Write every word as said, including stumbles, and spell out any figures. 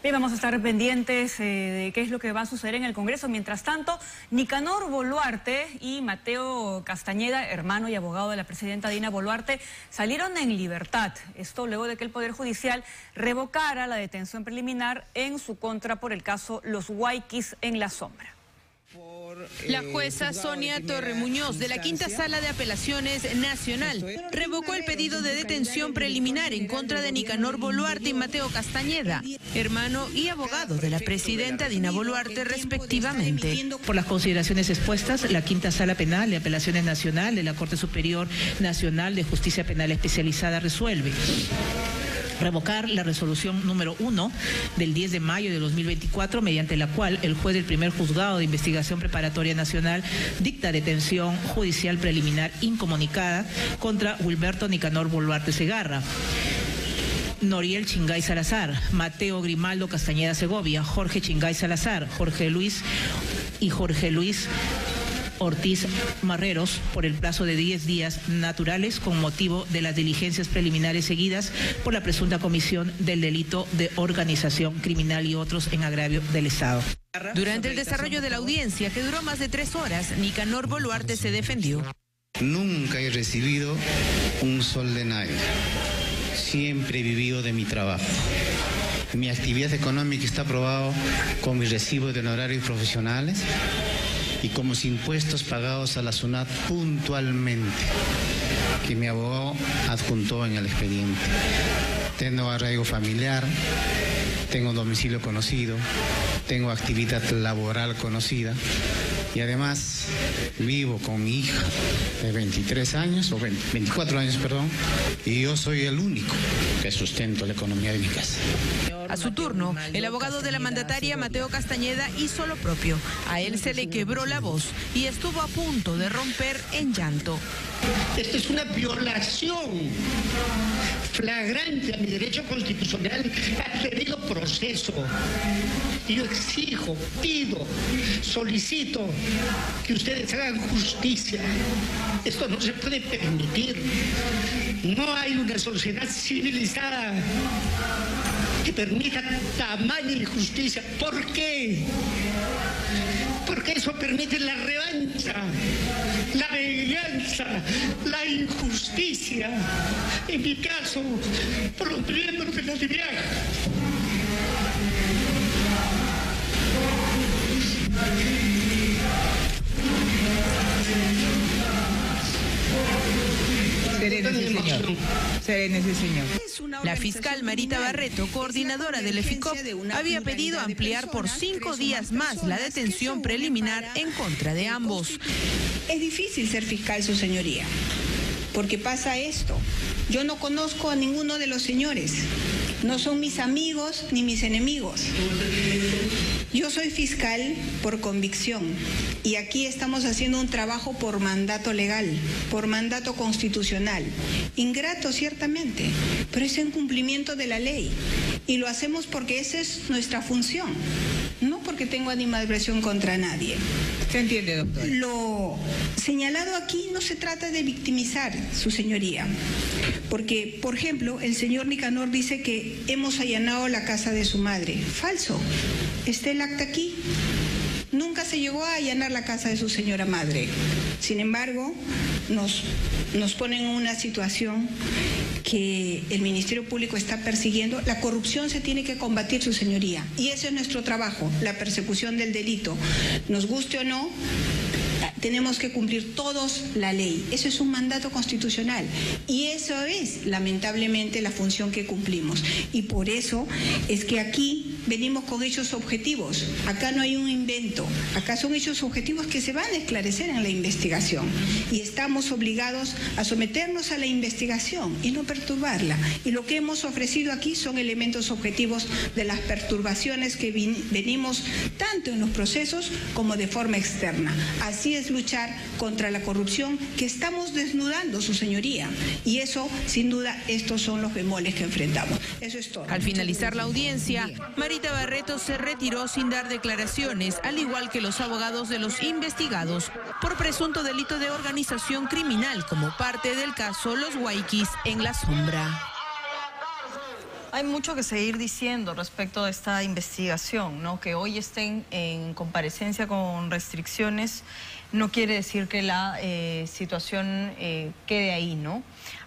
Bien, vamos a estar pendientes eh, de qué es lo que va a suceder en el Congreso. Mientras tanto, Nicanor Boluarte y Mateo Castañeda, hermano y abogado de la presidenta Dina Boluarte, salieron en libertad. Esto luego de que el Poder Judicial revocara la detención preliminar en su contra por el caso Los Guayquis en la Sombra. La jueza Sonia Torre Muñoz de la Quinta Sala de Apelaciones Nacional revocó el pedido de detención preliminar en contra de Nicanor Boluarte y Mateo Castañeda, hermano y abogado de la presidenta Dina Boluarte respectivamente. Por las consideraciones expuestas, la Quinta Sala Penal de Apelaciones Nacional de la Corte Superior Nacional de Justicia Penal Especializada resuelve revocar la resolución número uno del diez de mayo de dos mil veinticuatro, mediante la cual el juez del primer juzgado de investigación preparatoria nacional dicta detención judicial preliminar incomunicada contra Wilberto Nicanor Boluarte Segarra, Noriel Chingay Salazar, Mateo Grimaldo Castañeda Segovia, Jorge Chingay Salazar, Jorge Luis y Jorge Luis Ortiz Marreros por el plazo de diez días naturales con motivo de las diligencias preliminares seguidas por la presunta comisión del delito de organización criminal y otros en agravio del Estado. Durante el desarrollo de la audiencia, que duró más de tres horas, Nicanor Boluarte se defendió. Nunca he recibido un sol de nadie. Siempre he vivido de mi trabajo. Mi actividad económica está aprobada con mis recibos de honorarios profesionales y con mis impuestos pagados a la SUNAT puntualmente, que mi abogado adjuntó en el expediente. Tengo arraigo familiar, tengo domicilio conocido, tengo actividad laboral conocida y además vivo con mi hija de veintitrés años, o veinte, veinticuatro años, perdón, y yo soy el único que sustento la economía de mi casa. A su turno, el abogado de la mandataria, Mateo Castañeda, hizo lo propio. A él se le quebró la voz y estuvo a punto de romper en llanto. Esto es una violación flagrante a mi derecho constitucional al debido proceso. Y yo exijo, pido, solicito que ustedes hagan justicia. Esto no se puede permitir. No hay una sociedad civilizada que permita tamaña injusticia. ¿Por qué? Porque eso permite la revancha, la venganza, la injusticia. En mi caso, por los miembros de la D I V I A C. Serénese, señor. Serénese, señor. La fiscal Marita Barreto, coordinadora del EFICOP, había pedido ampliar por cinco días más la detención preliminar en contra de ambos. Es difícil ser fiscal, su señoría, porque pasa esto. Yo no conozco a ninguno de los señores. No son mis amigos ni mis enemigos. Yo soy fiscal por convicción y aquí estamos haciendo un trabajo por mandato legal, por mandato constitucional. Ingrato, ciertamente, pero es en cumplimiento de la ley. Y lo hacemos porque esa es nuestra función, no porque tengo animadversión contra nadie. ¿Se entiende, doctor? Lo señalado aquí no se trata de victimizar, su señoría, porque, por ejemplo, el señor Nicanor dice que hemos allanado la casa de su madre. Falso. Está el acta aquí. Nunca se llegó a allanar la casa de su señora madre. Sin embargo, nos, nos ponen en una situación que el Ministerio Público está persiguiendo. La corrupción se tiene que combatir, su señoría. Y ese es nuestro trabajo, la persecución del delito. Nos guste o no, tenemos que cumplir todos la ley. Eso es un mandato constitucional. Y eso es, lamentablemente, la función que cumplimos. Y por eso es que aquí venimos con hechos objetivos. Acá no hay un invento. Acá son hechos objetivos que se van a esclarecer en la investigación. Y estamos obligados a someternos a la investigación y no perturbarla. Y lo que hemos ofrecido aquí son elementos objetivos de las perturbaciones que venimos tanto en los procesos como de forma externa. Así es luchar contra la corrupción que estamos desnudando, su señoría. Y eso, sin duda, estos son los bemoles que enfrentamos. Eso es todo. Al finalizar la audiencia, Marita Barreto se retiró sin dar declaraciones, al igual que los abogados de los investigados por presunto delito de organización criminal como parte del caso Los Guayquis en la Sombra. Hay mucho que seguir diciendo respecto a esta investigación, ¿no? Que hoy estén en comparecencia con restricciones no quiere decir que la eh, situación eh, quede ahí, ¿no?